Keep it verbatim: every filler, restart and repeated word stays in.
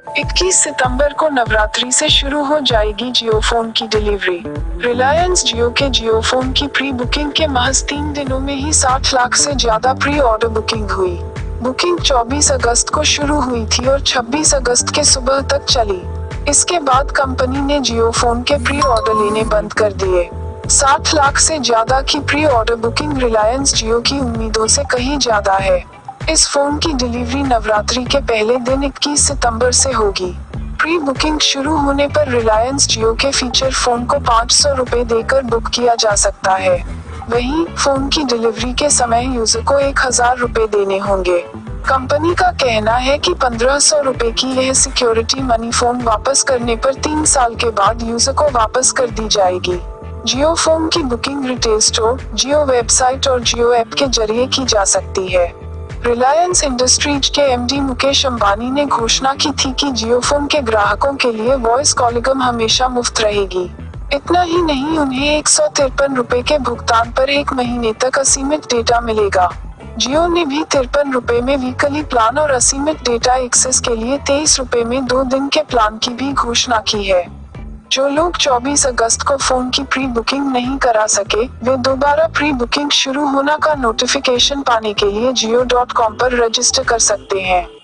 इक्कीस सितंबर को नवरात्रि से शुरू हो जाएगी जियो फोन की डिलीवरी। रिलायंस जियो के जियो फोन की प्री बुकिंग के महज तीन दिनों में ही साठ लाख से ज्यादा प्री ऑर्डर बुकिंग हुई। बुकिंग चौबीस अगस्त को शुरू हुई थी और छब्बीस अगस्त के सुबह तक चली। इसके बाद कंपनी ने जियो फोन के प्री ऑर्डर लेने बंद कर दिए। साठ लाख से ज्यादा की pre order booking Reliance Jio की उम्मीदों से कहीं ज्यादा है। इस फोन की डिलीवरी नवरात्रि के पहले दिन इक्कीस सितंबर से होगी। प्री बुकिंग शुरू होने पर रिलायंस जियो के फीचर फोन को पाँच सौ रुपए देकर बुक किया जा सकता है। वहीं फोन की डिलीवरी के समय यूजर को एक हजार रुपए देने होंगे। कंपनी का कहना है कि पंद्रह सौ रुपए की यह सिक्योरिटी मनी फोन वापस करने पर तीन साल के बाद यूजर को वापस कर दी जाएगी। जियो फोन की booking retail store, Jio website और जियो ऐप के जरिए की जा सकती है। रिलायंस इंडस्ट्रीज के एमडी मुकेश अंबानी ने घोषणा की थी कि जियो फोन के ग्राहकों के लिए वॉइस कॉलिंग हमेशा मुफ्त रहेगी। इतना ही नहीं, उन्हें एक सौ तिरपन रुपए के भुगतान पर एक महीने तक असीमित डेटा मिलेगा। जियो ने भी तिरपन रुपए में वीकली प्लान और असीमित डेटा एक्सेस के लिए तेईस रुपए में दो दिन के प्लान की भी घोषणा की है। जो लोग चौबीस अगस्त को फोन की प्री बुकिंग नहीं करा सके, वे दोबारा प्री बुकिंग शुरू होना का नोटिफिकेशन पाने के लिए जियो डॉट कॉम पर रजिस्टर कर सकते हैं।